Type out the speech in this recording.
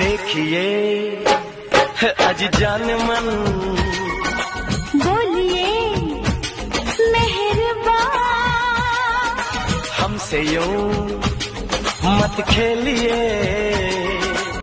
देखिए अज जान मन बोलिए मेहरबान, हमसे यूं मत खेलिए।